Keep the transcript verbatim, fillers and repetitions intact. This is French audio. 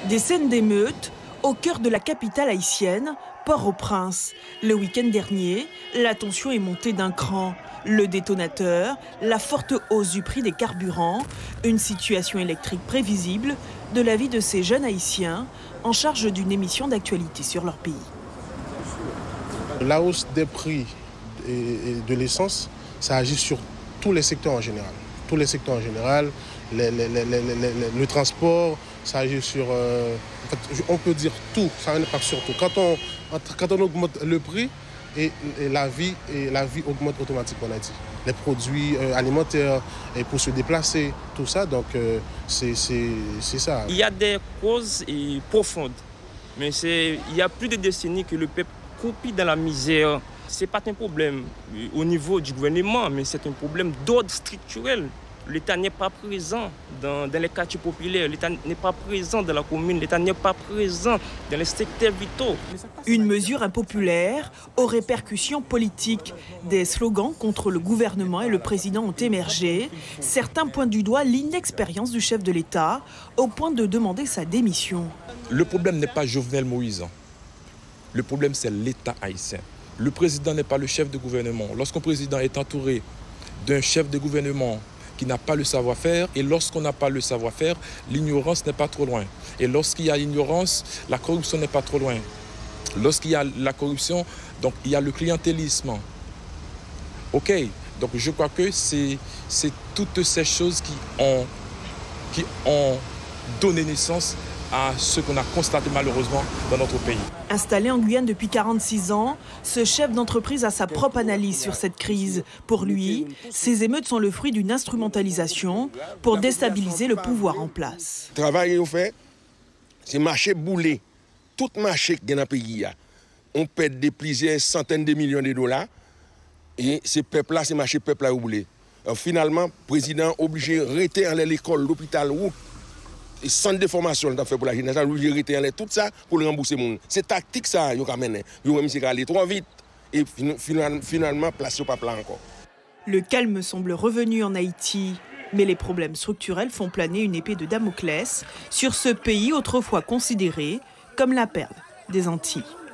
Des scènes d'émeutes au cœur de la capitale haïtienne, Port-au-Prince. Le week-end dernier, la tension est montée d'un cran. Le détonateur, la forte hausse du prix des carburants, une situation électrique prévisible de la vie de ces jeunes haïtiens en charge d'une émission d'actualité sur leur pays. La hausse des prix de l'essence, ça agit sur tous les secteurs en général. Tous les secteurs en général, les, les, les, les, les, le transport, ça agit sur... Euh, en fait, on peut dire tout, ça a un impact sur tout. Quand on, quand on augmente le prix, et, et, la, vie, et la vie augmente automatiquement, on a dit. Les produits euh, alimentaires, et pour se déplacer, tout ça, donc euh, c'est ça. Il y a des causes et, profondes, mais il y a plus de décennies que le peuple croupit dans la misère. Ce n'est pas un problème au niveau du gouvernement, mais c'est un problème d'ordre structurel. L'État n'est pas présent dans, dans les quartiers populaires, l'État n'est pas présent dans la commune, l'État n'est pas présent dans les secteurs vitaux. Une mesure impopulaire aux répercussions politiques. Des slogans contre le gouvernement et le président ont émergé. Certains pointent du doigt l'inexpérience du chef de l'État au point de demander sa démission. Le problème n'est pas Jovenel Moïse. Le problème, c'est l'État haïtien. Le président n'est pas le chef de gouvernement. Lorsqu'un président est entouré d'un chef de gouvernement qui n'a pas le savoir-faire, et lorsqu'on n'a pas le savoir-faire, l'ignorance n'est pas trop loin. Et lorsqu'il y a l'ignorance, la corruption n'est pas trop loin. Lorsqu'il y a la corruption, donc il y a le clientélisme. OK, donc je crois que c'est toutes ces choses qui ont, qui ont donné naissance à ce qu'on a constaté malheureusement dans notre pays. Installé en Guyane depuis quarante-six ans, ce chef d'entreprise a sa propre analyse sur cette crise. Pour lui, ces émeutes sont le fruit d'une instrumentalisation pour déstabiliser le pouvoir en place. Le travail qu'on fait, c'est marché boulé. Tout marché qui est dans le pays, on perd des plusieurs centaines de millions de dollars et ces peuples-là, ces marchés peuple-là boulé. Finalement, le président est obligé de rester à l'école, l'hôpital, où et centre de formation fait pour la jeunesse, tout ça pour le rembourser. C'est tactique ça, ils ont mené. Ils ont aller trop vite et finalement place pas plein encore. Le calme semble revenu en Haïti, mais les problèmes structurels font planer une épée de Damoclès sur ce pays autrefois considéré comme la perle des Antilles.